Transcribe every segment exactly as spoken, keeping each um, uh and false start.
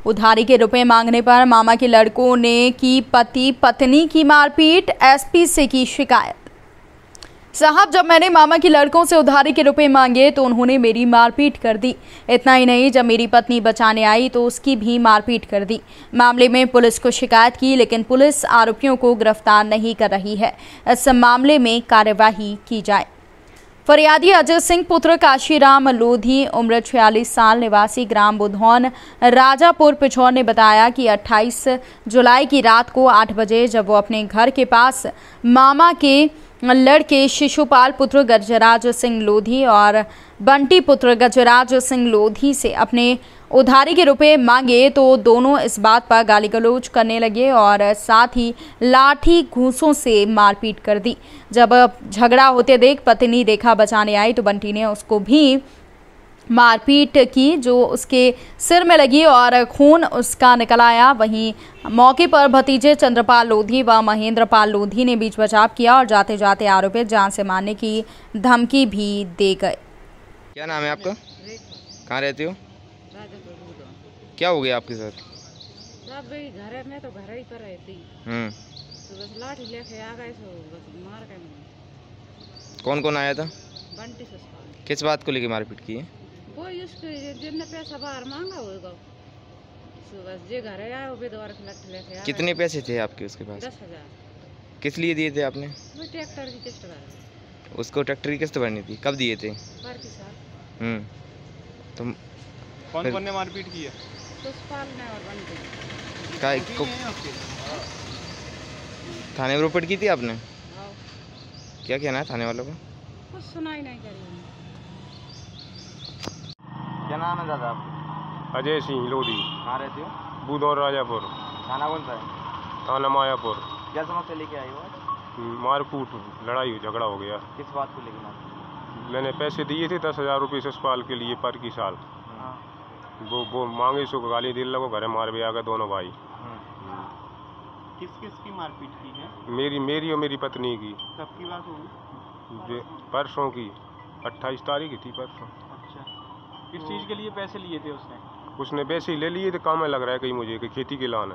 उधारी के रुपए मांगने पर मामा के लड़कों ने की पति पत्नी की मारपीट, एसपी से की शिकायत। साहब, जब मैंने मामा के लड़कों से उधारी के रुपए मांगे तो उन्होंने मेरी मारपीट कर दी। इतना ही नहीं, जब मेरी पत्नी बचाने आई तो उसकी भी मारपीट कर दी। मामले में पुलिस को शिकायत की, लेकिन पुलिस आरोपियों को गिरफ्तार नहीं कर रही है। इस मामले में कार्यवाही की जाए। फरियादी अजय सिंह पुत्र काशीराम लोधी, उम्र छियालीस साल, निवासी ग्राम बुधौन, राजापुर, पिछौर ने बताया कि अट्ठाईस जुलाई की रात को आठ बजे जब वो अपने घर के पास मामा के लड़के शिशुपाल पुत्र गजराज सिंह लोधी और बंटी पुत्र गजराज सिंह लोधी से अपने उधारी के रुपए मांगे तो दोनों इस बात पर गाली गलौज करने लगे और साथ ही लाठी घूंसों से मारपीट कर दी। जब झगड़ा होते देख पत्नी रेखा बचाने आई तो बंटी ने उसको भी मारपीट की, जो उसके सिर में लगी और खून उसका निकल आया। वहीं मौके पर भतीजे चंद्रपाल लोधी व महेंद्रपाल लोधी ने बीच बचाव किया और जाते जाते आरोपित जान से मारने की धमकी भी दे गए। क्या नाम है आपका? कहाँ रहती हो? क्या हो गया आपके साथ? सब भाई घर में तो घर ही पर रहती। हम्म तो बस लाठी लेके आ गए तो बस मार गए। कौन कौन आया था? बंटी ससुराल। किस बात को लेके मारपीट की है? वो उसके जिनने पैसा बाहर मांगा होगा, तो बस जे घर आया वो बेदवार के लाठी लेके आ। कितने पैसे थे आपके उसके पास? दस हजार। किस लिए दिए थे आपने? वो ट्रैक्टर की किस्त भर। उसको ट्रैक्टर की किस्त भरनी थी, कब दिए थे? पर की साल। हम्म तुम कौन कौन ने मारपीट की है? ससुराल ने और बंटी। का को थाने में रिपोर्ट की थी आपने? हाँ। क्या कहना है थाने वालों को? कुछ सुनाई नहीं करी। क्या नाम है दादा आपका? अजय सिंह लोधी। कहाँ रहते हो? बुधौर, राजापुर। थाना कौन सा है? थाना मायापुर। क्या समस्या लेके आई हो? मारकूट, लड़ाई झगड़ा हो गया। किस बात को लेके मारपीट? मैंने पैसे दिए थे दस हजार रुपये ससुराल के लिए पर की साल। हाँ। वो वो मांगे सो गाली दिल लगो, घर मार भी आ गए दोनों भाई। किस किस की मारपीट की है? मेरी मेरी और मेरी पत्नी की। कब की बात होगी? जे परसों की, अट्ठाईस तारीख थी परसों। अच्छा, किस चीज़ के लिए पैसे लिए थे उसने? उसने पैसे ले लिए थे, काम में लग रहा है कहीं मुझे कि खेती के लान है।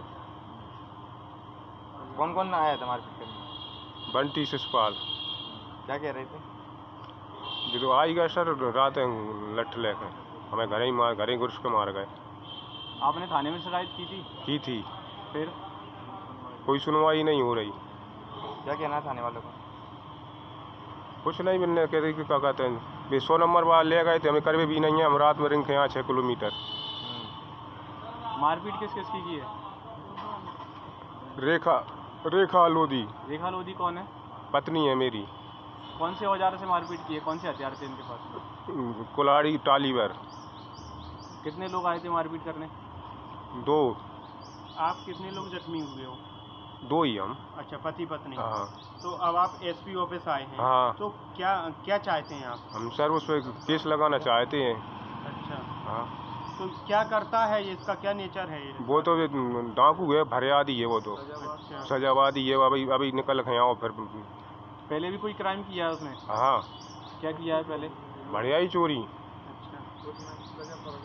कौन कौन आया था मारपीट करने? बंटी ससुराल। क्या कह रहे थे? जो आई गए सर रात लठ लेकर हमें घर ही मार घर ही घुस के मार गए। आपने थाने में शिकायत की थी? की थी, फिर कोई सुनवाई नहीं हो रही। क्या कहना है थाने वालों को? कुछ नहीं, मैंने कह रही कि क्या कहते हैं, वे सौ नंबर वाले ले गए थे, हमें करवे भी नहीं है। हम रात में रिंग थे यहाँ छः किलोमीटर। मारपीट किस किस की की है? रेखा रेखा लोधी। रेखा लोधी कौन है? पत्नी है मेरी। कौन से औजार से मारपीट की है? कौन से हथियार थे इनके पास? कुल्हाड़ी, टालीवर। कितने लोग आए थे मारपीट करने? दो। आप कितने लोग जख्मी हुए हो? दो ही हम। अच्छा, पति पत्नी। हाँ। तो अब आप एसपी ऑफिस आए हैं। हाँ। तो क्या क्या चाहते हैं आप? हम सर उस पर केस लगाना चाहते हैं। अच्छा। हाँ। तो क्या करता है ये, इसका क्या नेचर है ये? वो तो डाकू है, फरियादी है वो तो। अच्छा। सजावादी है, अभी अभी निकल गए आओ फिर। पहले भी कोई क्राइम किया है उसने? हाँ। क्या किया है पहले? बढ़िया ही चोरी। अच्छा।